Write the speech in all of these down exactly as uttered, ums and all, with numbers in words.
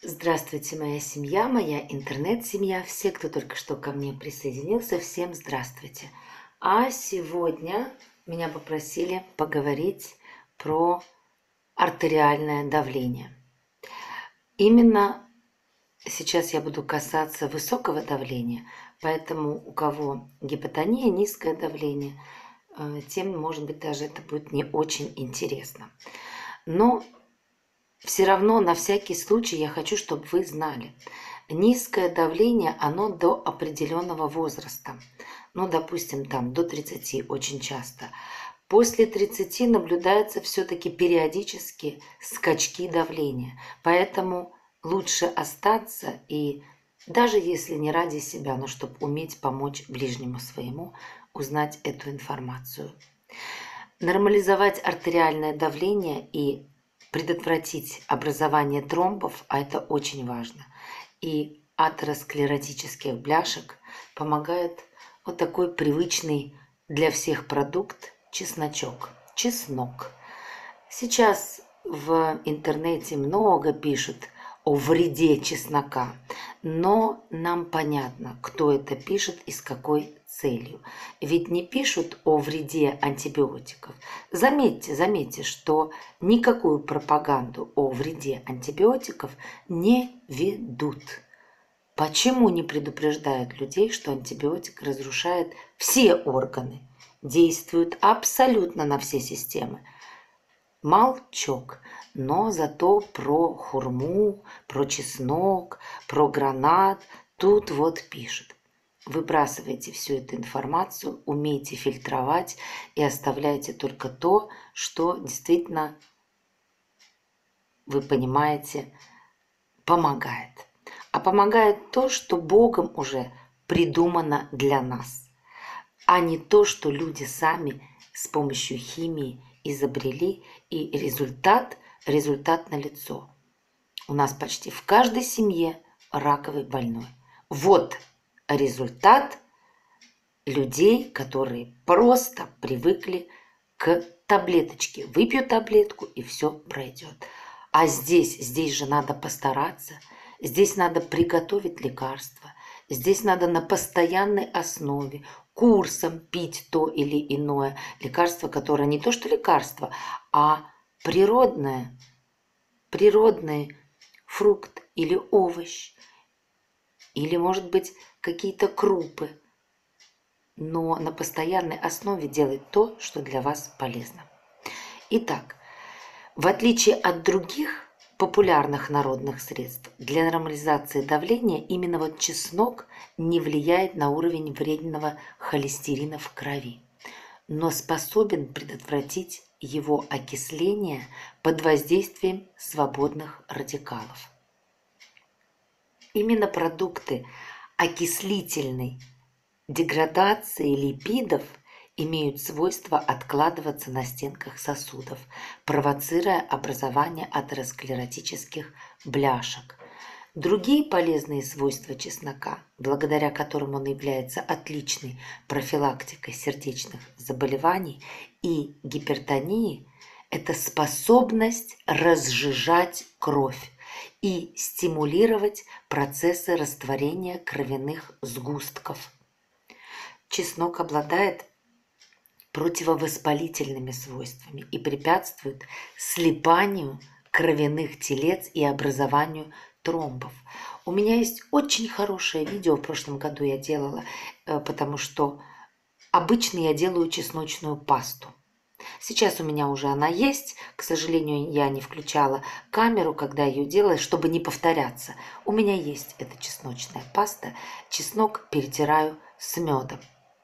Здравствуйте, моя семья, моя интернет-семья, все, кто только что ко мне присоединился, всем здравствуйте. А сегодня меня попросили поговорить про артериальное давление. Именно сейчас я буду касаться высокого давления, поэтому у кого гипотония, низкое давление, э, тем, может быть, даже это будет не очень интересно. Но все равно на всякий случай я хочу, чтобы вы знали. Низкое давление, оно до определенного возраста. Ну, допустим, там до тридцати очень часто. После тридцати наблюдаются все-таки периодически скачки давления. Поэтому лучше остаться и даже если не ради себя, но чтобы уметь помочь ближнему своему, узнать эту информацию. Нормализовать артериальное давление и предотвратить образование тромбов, а это очень важно, и атеросклеротических бляшек помогает вот такой привычный для всех продукт чесночок, чеснок. Сейчас в интернете много пишут о вреде чеснока, но нам понятно, кто это пишет и с какой целью. Ведь не пишут о вреде антибиотиков. Заметьте, заметьте, что никакую пропаганду о вреде антибиотиков не ведут. Почему не предупреждают людей, что антибиотик разрушает все органы, действует абсолютно на все системы? Молчок. Но зато про хурму, про чеснок, про гранат тут вот пишут. Выбрасывайте всю эту информацию, умейте фильтровать и оставляйте только то, что действительно, вы понимаете, помогает. А помогает то, что Богом уже придумано для нас, а не то, что люди сами с помощью химии изобрели, и результат, результат налицо. У нас почти в каждой семье раковый больной. Вот результат людей, которые просто привыкли к таблеточке. Выпью таблетку, и все пройдет. А здесь, здесь же надо постараться, здесь надо приготовить лекарство, здесь надо на постоянной основе курсом пить то или иное лекарство, которое не то что лекарство, а природное, природный фрукт или овощ, или, может быть, какие-то крупы, но на постоянной основе делать то, что для вас полезно. Итак, в отличие от других популярных народных средств, для нормализации давления именно вот чеснок не влияет на уровень вредного холестерина в крови, но способен предотвратить его окисление под воздействием свободных радикалов. Именно продукты окислительной деградации липидов имеют свойство откладываться на стенках сосудов, провоцируя образование атеросклеротических бляшек. Другие полезные свойства чеснока, благодаря которым он является отличной профилактикой сердечных заболеваний и гипертонии, это способность разжижать кровь и стимулировать процессы растворения кровяных сгустков. Чеснок обладает противовоспалительными свойствами и препятствует слипанию кровяных телец и образованию тромбов. У меня есть очень хорошее видео, в прошлом году я делала, потому что обычно я делаю чесночную пасту. Сейчас у меня уже она есть, к сожалению, я не включала камеру, когда ее делала, чтобы не повторяться. У меня есть эта чесночная паста, чеснок перетираю с медом.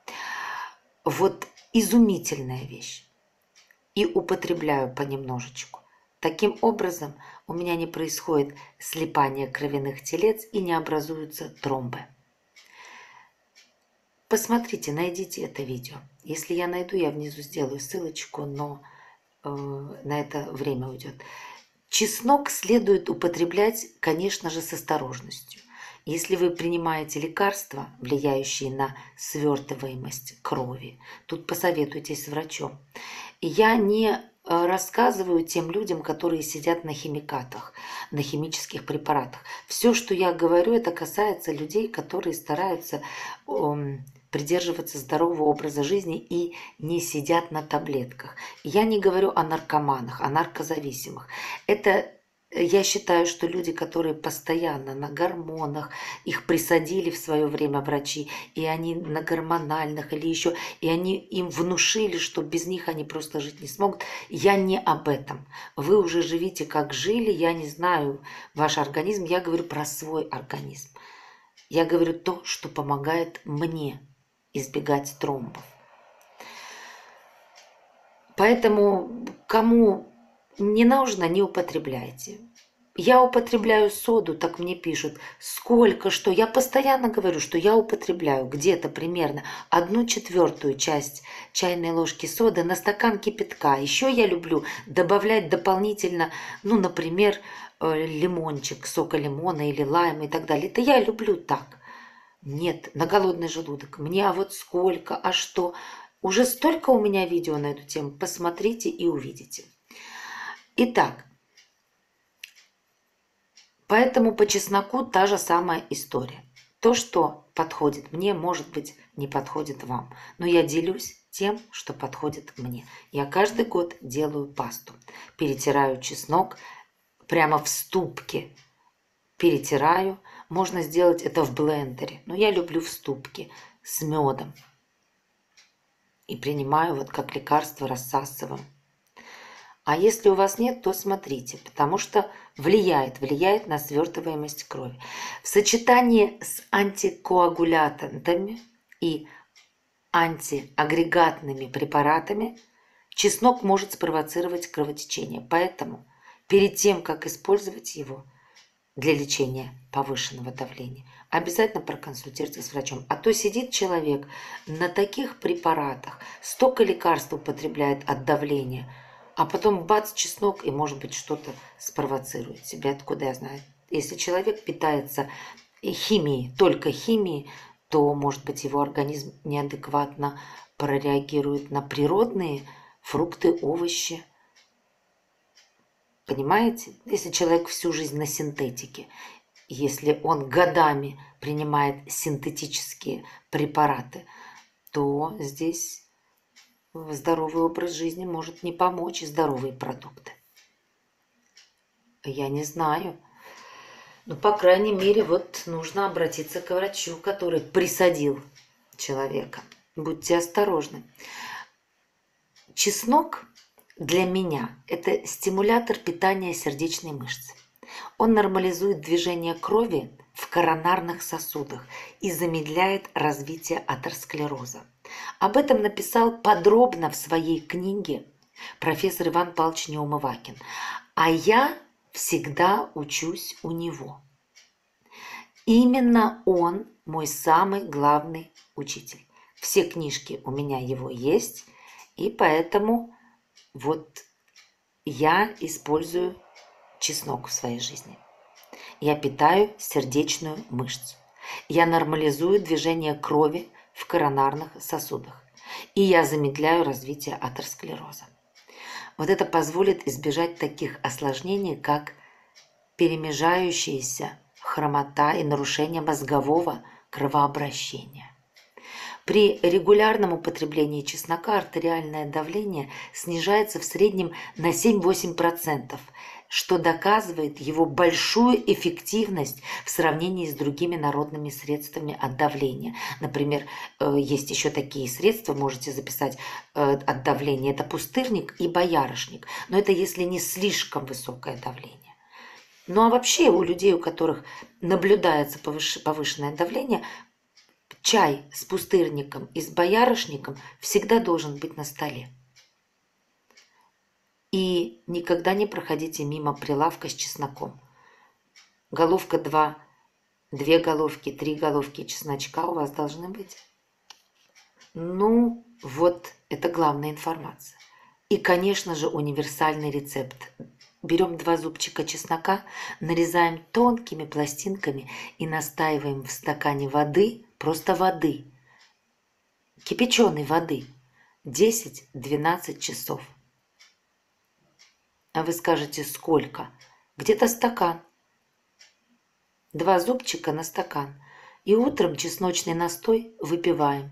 Вот изумительная вещь. И употребляю понемножечку. Таким образом, у меня не происходит слипание кровяных телец и не образуются тромбы. Посмотрите, найдите это видео. Если я найду, я внизу сделаю ссылочку, но э, на это время уйдет. Чеснок следует употреблять, конечно же, с осторожностью. Если вы принимаете лекарства, влияющие на свертываемость крови, тут посоветуйтесь с врачом. Я не э, рассказываю тем людям, которые сидят на химикатах, на химических препаратах. Все, что я говорю, это касается людей, которые стараются эм, придерживаться здорового образа жизни и не сидят на таблетках. Я не говорю о наркоманах, о наркозависимых. Это я считаю, что люди, которые постоянно на гормонах, их присадили в свое время врачи, и они на гормональных или еще, и они им внушили, что без них они просто жить не смогут. Я не об этом. Вы уже живите как жили, я не знаю ваш организм, я говорю про свой организм. Я говорю то, что помогает мне избегать тромбов. Поэтому кому не нужно, не употребляйте. Я употребляю соду, так мне пишут, сколько, что. Я постоянно говорю, что я употребляю где-то примерно одну четвертую часть чайной ложки соды на стакан кипятка. Еще я люблю добавлять дополнительно, ну, например, лимончик, сока лимона или лайма и так далее. Это я люблю так. Нет, на голодный желудок. Мне а вот сколько, а что. Уже столько у меня видео на эту тему. Посмотрите и увидите. Итак, поэтому по чесноку та же самая история. То, что подходит мне, может быть, не подходит вам. Но я делюсь тем, что подходит мне. Я каждый год делаю пасту. Перетираю чеснок прямо в ступке. Перетираю. Можно сделать это в блендере. Но я люблю в ступке с медом. И принимаю вот как лекарство, рассасываю. А если у вас нет, то смотрите, потому что влияет, влияет на свертываемость крови. В сочетании с антикоагулянтами и антиагрегатными препаратами чеснок может спровоцировать кровотечение. Поэтому перед тем, как использовать его для лечения повышенного давления, обязательно проконсультируйтесь с врачом. А то сидит человек на таких препаратах, столько лекарств употребляет от давления, а потом бац, чеснок, и, может быть, что-то спровоцирует себя. Откуда я знаю? Если человек питается химией, только химией, то, может быть, его организм неадекватно прореагирует на природные фрукты, овощи. Понимаете? Если человек всю жизнь на синтетике, если он годами принимает синтетические препараты, то здесь здоровый образ жизни может не помочь, и здоровые продукты. Я не знаю. Но, по крайней мере, вот нужно обратиться к врачу, который присадил человека. Будьте осторожны. Чеснок для меня – это стимулятор питания сердечной мышцы. Он нормализует движение крови в коронарных сосудах и замедляет развитие атеросклероза. Об этом написал подробно в своей книге профессор Иван Павлович Неумывакин. А я всегда учусь у него. Именно он мой самый главный учитель. Все книжки у меня его есть, и поэтому вот я использую чеснок в своей жизни. Я питаю сердечную мышцу. Я нормализую движение крови в коронарных сосудах. И я замедляю развитие атеросклероза. Вот это позволит избежать таких осложнений, как перемежающаяся хромота и нарушение мозгового кровообращения. При регулярном употреблении чеснока артериальное давление снижается в среднем на семь-восемь процентов, что доказывает его большую эффективность в сравнении с другими народными средствами от давления. Например, есть еще такие средства, можете записать от давления. Это пустырник и боярышник. Но это если не слишком высокое давление. Ну а вообще у людей, у которых наблюдается повышенное давление, чай с пустырником и с боярышником всегда должен быть на столе. И никогда не проходите мимо прилавка с чесноком. Головка два, две головки, три головки чесночка у вас должны быть. Ну, вот это главная информация. И, конечно же, универсальный рецепт. Берем два зубчика чеснока, нарезаем тонкими пластинками и настаиваем в стакане воды, просто воды, кипяченой воды, десять-двенадцать часов. А вы скажете, сколько? Где-то стакан. Два зубчика на стакан. И утром чесночный настой выпиваем.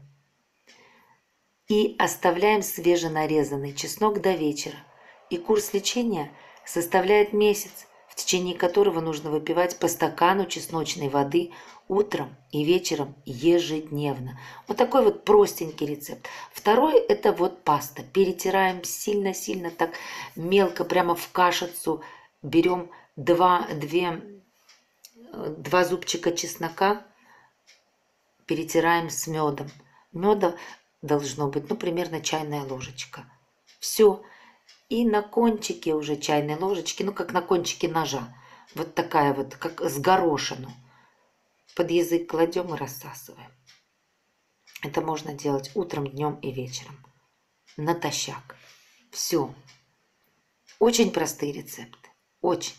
И оставляем свеженарезанный чеснок до вечера. И курс лечения составляет месяц, в течение которого нужно выпивать по стакану чесночной воды утром и вечером ежедневно. Вот такой вот простенький рецепт. Второй – это вот паста. Перетираем сильно-сильно так мелко, прямо в кашицу. Берем два, две, два зубчика чеснока, перетираем с медом. Меда должно быть, ну, примерно чайная ложечка. Все. И на кончике уже чайной ложечки, ну, как на кончике ножа, вот такая вот, как с горошину, под язык кладем и рассасываем. Это можно делать утром, днем и вечером. Натощак. Все. Очень простые рецепты. Очень.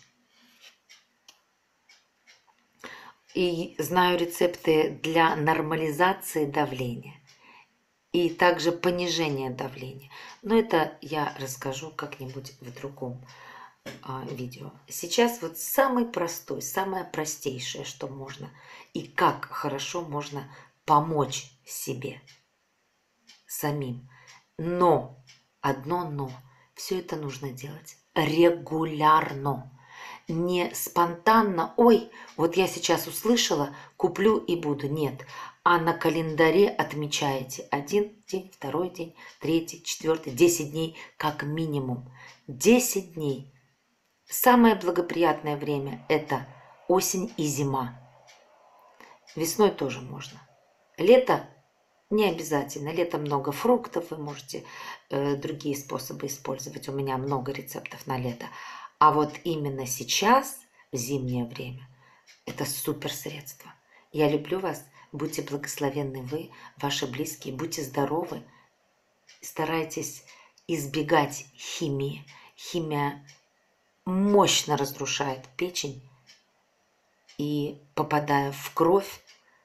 И знаю рецепты для нормализации давления. И также понижение давления. Но это я расскажу как-нибудь в другом а, видео. Сейчас вот самый простой, самое простейшее, что можно и как хорошо можно помочь себе самим. Но, одно но, все это нужно делать регулярно. Не спонтанно, ой, вот я сейчас услышала, куплю и буду. Нет. А на календаре отмечаете один день, второй день, третий, четвертый, десять дней как минимум. десять дней. Самое благоприятное время – это осень и зима. Весной тоже можно. Лето не обязательно. Летом много фруктов, вы можете э, другие способы использовать. У меня много рецептов на лето. А вот именно сейчас, в зимнее время, это супер средство. Я люблю вас. Будьте благословенны вы, ваши близкие, будьте здоровы. Старайтесь избегать химии. Химия мощно разрушает печень и, попадая в кровь,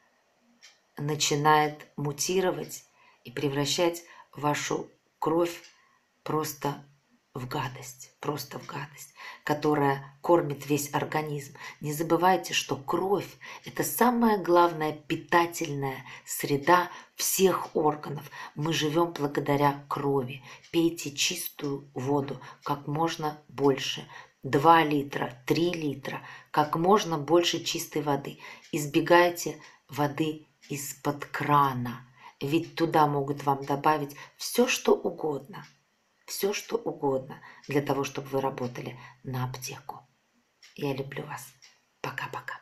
начинает мутировать и превращать вашу кровь просто в гадость, просто в гадость, которая кормит весь организм. Не забывайте, что кровь – это самая главная питательная среда всех органов. Мы живем благодаря крови. Пейте чистую воду как можно больше. два литра, три литра, как можно больше чистой воды. Избегайте воды из-под крана, ведь туда могут вам добавить все, что угодно. Все, что угодно для того, чтобы вы работали на аптеку. Я люблю вас. Пока-пока.